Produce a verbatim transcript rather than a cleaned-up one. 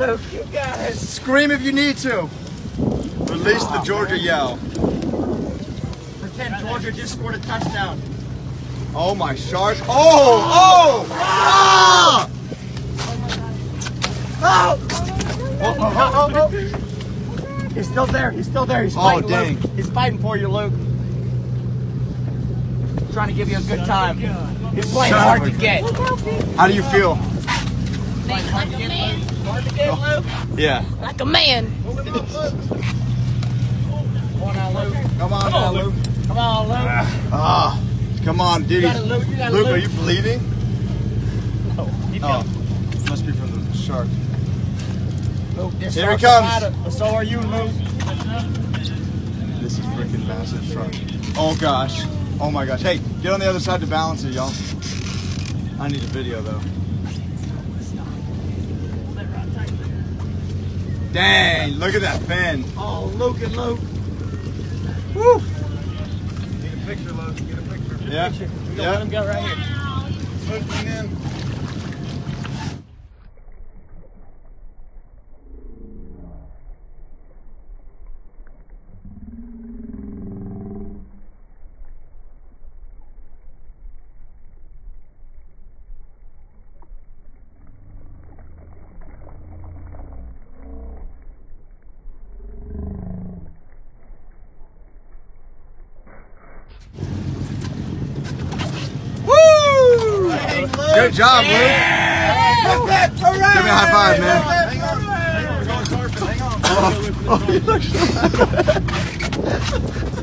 Luke, you got it. Scream if you need to. Release the Georgia yell. Pretend Georgia just scored a touchdown. Oh my shark. Oh! Oh! Ah! Oh! Oh, oh, oh, oh. He's still there. He's still there. He's fighting, oh, dang. Luke. He's fighting for you, Luke. He's trying to give you a good time. He's playing Shut hard up. to get. How do you feel? Playing hard to get, Luke. Hard to get, Luke. Yeah. Like a man. Come on now, Luke. Come on now, Luke. Come on, Luke. Ah, come on, dude. You got it, Luke. You got it, Luke, Luke. are you bleeding? No. Keep Oh, going. must be from the shark. Luke, this Here he shark's comes. a fighter, but so are you, Luke. This is freaking massive shark. Oh gosh. Oh my gosh. Hey, get on the other side to balance it, y'all. I need a video though. Dang, look at that fin. Oh, Luke and Luke. Woo! Get a picture, Luke. Get a picture. Yeah. We're gonna Yeah. let him go right here. Luke, lean in. Good job, Luke. Yeah. Give me a high five, man. Hang on. We're going surfing. Hang on. Oh, oh, he looks so